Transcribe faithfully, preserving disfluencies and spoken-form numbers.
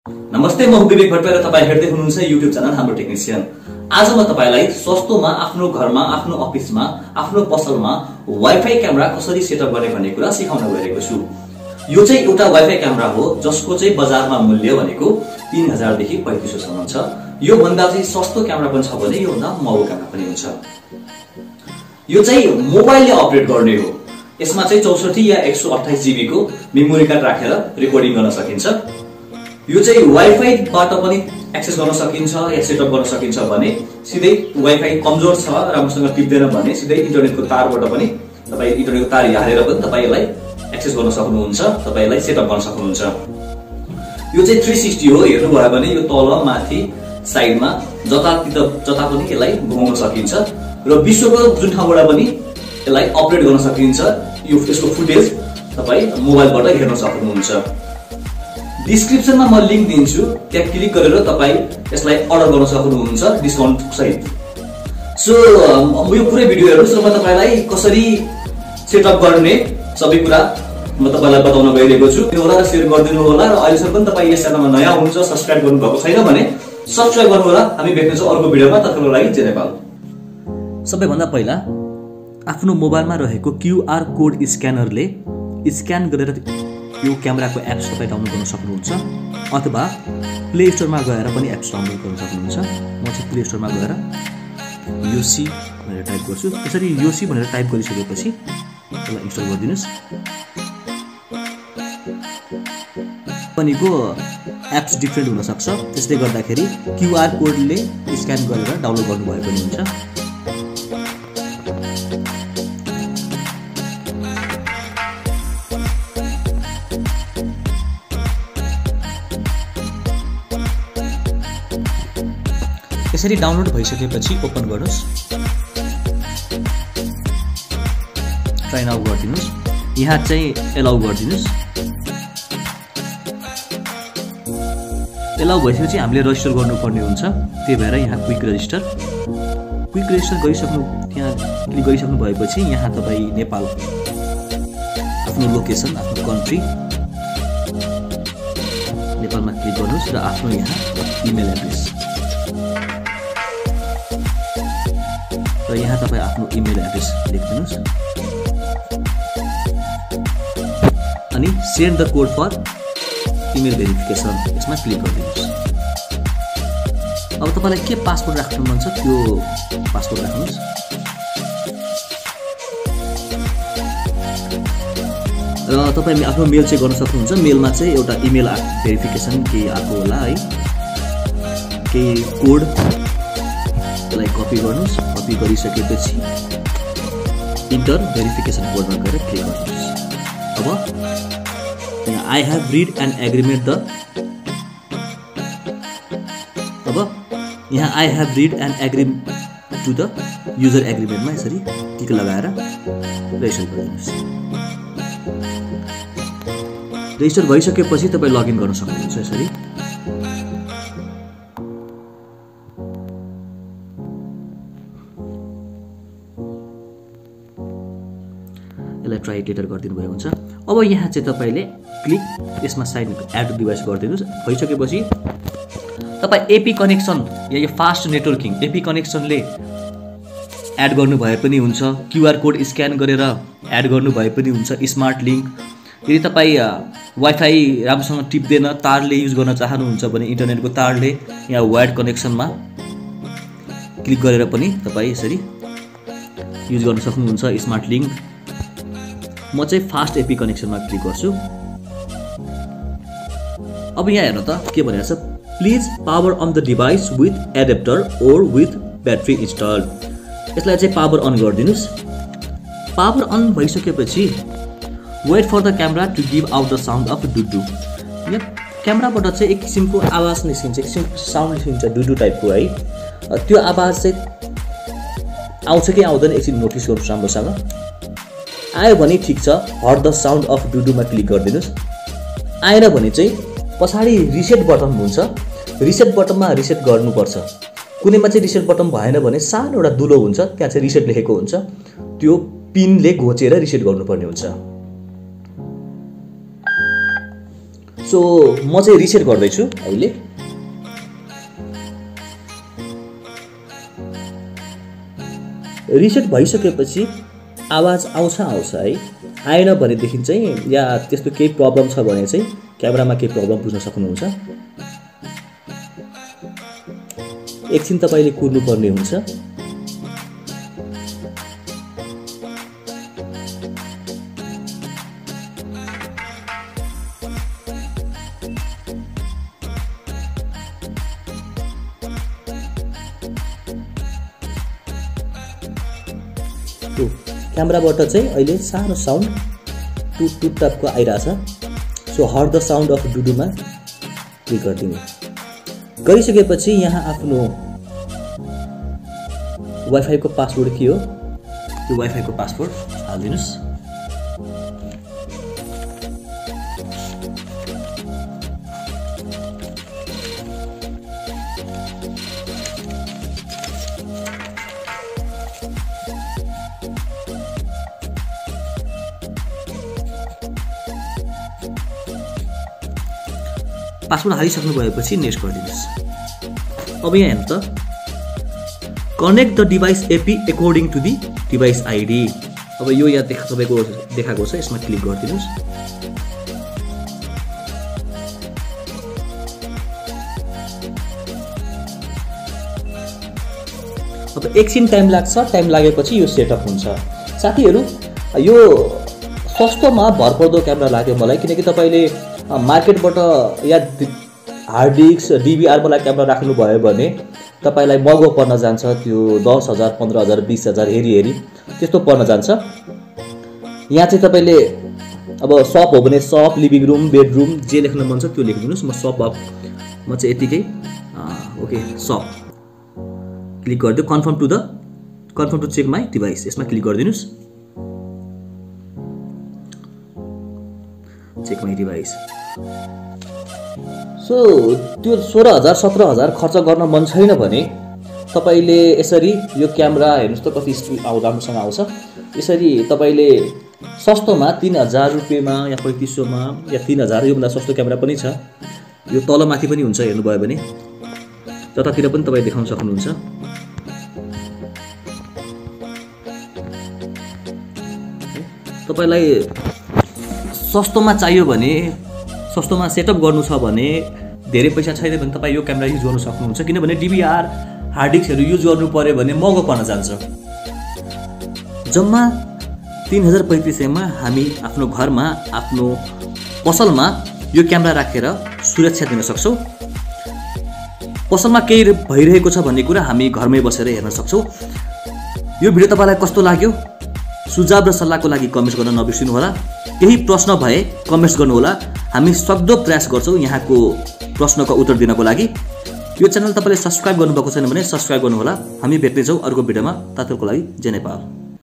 नमस्ते, म विवेक भट्टराई र तपाईं हेर्दै हुनुहुन्छ युट्युब च्यानल हाम्रो टेक्निशियन। आज म तपाईलाई सस्तोमा आफ्नो घरमा, आफ्नो अफिसमा, आफ्नो पसलमा वाइफाई क्यामेरा कसरी सेटअप गर्ने भन्ने कुरा सिकाउन गएको छु। यो चाहिँ एउटा वाइफाई क्यामेरा हो जसको चाहिँ बजारमा मूल्य भनेको तीन हजार देखि पैंतीस सौ सम्म छ। यो भन्दा चाहिँ सस्तो क्यामेरा पनि छ भने यो भन्दा महँगो क्यामेरा पनि हुन्छ। यो चाहिँ मोबाइलले अपरेट गर्ने हो। यसमा चाहिँ चौसठी या एक सौ अट्ठाइस जीबी को मेमोरी कार्ड राखेर रेकर्डिङ गर्न सकिन्छ। यो चाहिँ वाइफाई बाट पनि एक्सेस गर्न सकिन्छ या सेटअप गर्न सकिन्छ भने सिधै वाइफाई कमजोर छ, राम्रोसँग टिप्दैन भने सिधै इन्टरनेटको तारबाट पनि तपाई इन्टरनेटको तार हालेर पनि तपाई यसलाई एक्सेस गर्न सक्नुहुन्छ, तपाई यसलाई सेटअप गर्न सक्नुहुन्छ। यो चाहिँ तीन सौ साठ हो। हेर्नु भयो भने यो तल, माथि, साइडमा जतातिर जता पनि यसलाई घुमाउन सकिन्छ र विश्वको जुन ठाउँबाट पनि यसलाई अपरेट गर्न सकिन्छ। यो यसको फुटेज तपाई मोबाइलबाट हेर्न सक्नुहुन्छ। डिस्क्रिप्सनमा म लिंक दिन्छु, त्यहाँ क्लिक गरेर तपाई यसलाई अर्डर गर्न सक्नुहुन्छ डिस्काउन्ट सहित। सो यो पुरै भिडियो हेर्नुस् र म तपाईलाई कसरी सेटअप गर्ने सबै कुरा म तपाईलाई बताउन गइरहेको छु। त्यो होला र शेयर गरिदिनु होला र अहिलेसम्म पनि तपाई यस च्यानलमा नयाँ हुनुहुन्छ, सब्स्क्राइब गर्नु भएको छैन भने सब्स्क्राइब गर्नु होला। हामी भेट्नेछौं अर्को भिडियोमा। तत्कालको लागि जय नेपाल। सबैभन्दा पहिला आफ्नो मोबाइलमा रहेको क्यूआर कोड स्क्यानरले स्क्यान गरेर यो क्यामेराको एप्स तपाई डाउनलोड गर्न सक्नुहुन्छ अथवा प्ले स्टोरमा गएर पनि एप्स डाउनलोड गर्न सक्नुहुन्छ। म चाहिँ प्ले स्टोरमा गएर योसी भनेर टाइप गर्छु। यसरी योसी भनेर टाइप गरिसकेपछि यसलाई इन्स्टल गरिदिनुस्। कम्पनीको एप्स डिफरेन्ट हुन सक्छ, त्यसले गर्दाखेरि क्यूआर कोडले स्क्यान गरेर डाउनलोड गर्नुभयो पनि हुन्छ। यसरी डाउनलोड भइसकेपछि ओपन गर्नुस्, ट्राई नाउ गरिदिनुस्। यहाँ चाहिँ एलाउ गरिदिनुस्। एलाउ भइसकेपछि हामीले रजिस्टर गर्नुपर्ने हुन्छ। त्यही भएर यहाँ क्विक रजिस्टर क्विक रजिस्टर गरिसक्नु यहाँ क्लिक गरिसक्नु भएपछि यहाँ तपाईँ नेपाल आफ्नो लोकेसन, आफ्नो कन्ट्री नेपालमा क्लिक गर्नुस् र आफ्नो यहाँ इमेल एड्रेस र यहाँ तपाईँ आफ्नो इमेल एड्रेस लेखिदिनुस् अनि send the code for email verification यसमा क्लिक गरिदिनुस्। अब तपाईलाई के पासवर्ड राख्नु मन छ त्यो पासवर्ड राख्नुस्। र तपाईँ आफ्नो मेल चाहिँ गर्न सक्नुहुन्छ। मेलमा चाहिँ एउटा इमेल भेरिफिकेसन केही आएको होला है, केही कोड त्यसलाई कपी गर्नुस्। कपी गरिसकेपछि इन्टर भेरिफिकेसन कोडमा गएर क्लिक गर्नुस्। अब यहाँ I have read and agreement the अब यहाँ I have read and agree to the user एग्रिमेन्टमा यसरी टिक लगाएर रेजिस्टर गरिदिनुहोस्। रेजिस्टर भइसकेपछि तपाईँ लगइन गर्न सक्नुहुन्छ। यसरी यसलाई ट्राई लेटर गरिदिनु भएको हुन्छ। अब यहाँ चाहिँ तपाईले क्लिक यसमा साइन एड डिभाइस गरिदिनुस्। भइसकेपछि तपाईँ एपी कनेक्सन या यो फास्ट नेटवर्किङ एपी कनेक्सनले एड गर्नु भए पनि हुन्छ, क्यूआर कोड स्क्यान गरेर एड गर्नु भए पनि हुन्छ, स्मार्ट लिङ्क। यदि तपाईँ वाइफाई राम्रोसँग टिप्दैन, तारले युज गर्न चाहनुहुन्छ भने इन्टरनेटको तारले यहाँ वायर्ड कनेक्सनमा क्लिक गरेर पनि तपाईँ यसरी युज गर्न सक्नुहुन्छ स्मार्ट लिङ्क। म चाहिँ फास्ट एपी कनेक्सनमा क्लिक गर्छु। अब यहाँ हेर्नु त के भनेको छ, please power on the device with adapter or with battery install. यसलाई चाहिँ पावर अन गरिदिनुस्। पावर अन भइसकेपछि wait for the camera to give out the sound of डुडु। यहाँ क्यामेराबाट चाहिँ एक किसिमको आवाज निस्किन्छ, एक किसिमको साउन्ड निस्किन्छ डुडु टाइपको है। त्यो आवाज चाहिँ आउँछ कि आउँदैन एकछिन नोटिस गर्नुहोस् राम्रोसँग। आयो भने ठिक छ, हट द साउन्ड अफ डुडुमा क्लिक गरिदिनुहोस्। आएन भने चाहिँ पछाडि रिसेट बटन हुन्छ, रिसेट बटनमा रिसेट गर्नुपर्छ। कुनैमा चाहिँ रिसेट बटन भएन भने सानो एउटा दुलो हुन्छ, त्यहाँ चाहिँ रिसेट लेखेको हुन्छ, त्यो पिनले घोचेर रिसेट गर्नुपर्ने हुन्छ। सो म चाहिँ रिसेट गर्दैछु अहिले। रिसेट भइसकेपछि आवाज आउँछ आउँछ है, आएन भनेदेखि चाहिँ या त्यस्तो केही प्रब्लम छ भने चाहिँ क्यामेरामा केही प्रब्लम बुझ्न सक्नुहुन्छ। एकछिन तपाईले कुर्नु पर्ने हुन्छ। क्यामेराबाट चाहिँ अहिले सानो साउन्ड टुट टुट टाइपको आइरहेछ। So hear the sound of डुडुमा क्लिक गरिदिनु। गरिसकेपछि यहाँ आफ्नो वाइफाई को पासवर्ड के हो त्यो वाइफाई को पासवर्ड हालिदिनुस्। पासवर्ड हालिसक्नु भएपछि नेक्स्ट गरिदिनुस्। अब यहाँ हेर्नु त, connect the device AP according to the device ID. अब यो यहाँ देख तपाईको देखाएको छ, यसमा क्लिक गरिदिनुस्। अब एकछिन टाइम लाग्छ, टाइम लागेपछि यो सेटअप हुन्छ। साथीहरु, यो सस्तोमा भरपर्दो क्यामेरा लाग्यो मलाई, किनकि तपाईले मार्केटबाट या हार्ड डिस्क डीवीआर वाला क्यामेरा राख्नु भयो भने तपाईलाई महँगो पर्न जान्छ। त्यो दस हजार पन्ध्र हजार बीस हजार हेरी हेरी त्यस्तो पर्न जान्छ। यहाँ चाहिँ तपाईले अब शप हो भने शप, लिभिङ रुम, बेडरुम जे लेख्न मन छ त्यो लेखिदिनुस्। म शप अफ म चाहिँ यतिकै ओके शप क्लिक गरिदियो। Confirm to the confirm to check my device, यसमा क्लिक गरिदिनुस्। Check my device. सो त्यो सोह्र हजार सत्र हजार खर्च गर्न मन छैन भने तपाईले यसरी यो क्यामेरा हेर्नुस् त कति स्पिड आउ राम्रोसँग आउँछ। यसरी तपाईले सस्तोमा तीन हजार रुपियाँमा या पैंतीस सौ मा या तीन हजार, योभन्दा सस्तो क्यामेरा पनि छ। यो तलमाथि पनि हुन्छ, हेर्नुभयो भने जतातिर पनि तपाईले देखाउन सक्नुहुन्छ। तपाईलाई सस्तोमा चाहियो भने, सस्तोमा सेटअप गर्नु छ भने, धेरै पैसा छैन भने तपाईँ यो क्यामेरा युज गर्न सक्नुहुन्छ। किनभने डीवीआर हार्ड डिस्कहरू युज गर्नु पर्यो भने महँगो पर्न जान्छ। जम्मा तीन हजार पैंतीस सयमा हामी आफ्नो घरमा, आफ्नो पसलमा यो क्यामेरा राखेर सुरक्षा दिन सक्छौँ। पसलमा केही भइरहेको छ भन्ने कुरा हामी घरमै बसेर हेर्न सक्छौँ। यो भिडियो तपाईलाई कस्तो लाग्यो? सुझाव र सल्लाहको लागि कमेन्ट गर्न नबिर्सिनु होला। केही प्रश्न भए कमेन्ट्स गर्नुहोला, हामी सक्दो प्रयास गर्छौँ यहाँको प्रश्नको उत्तर दिनको लागि। यो च्यानल तपाईले सब्स्क्राइब गर्नुभएको छैन भने सब्स्क्राइब गर्नुहोला। हामी भेट्नेछौँ अर्को भिडियोमा। तातोको लागि जय नेपाल।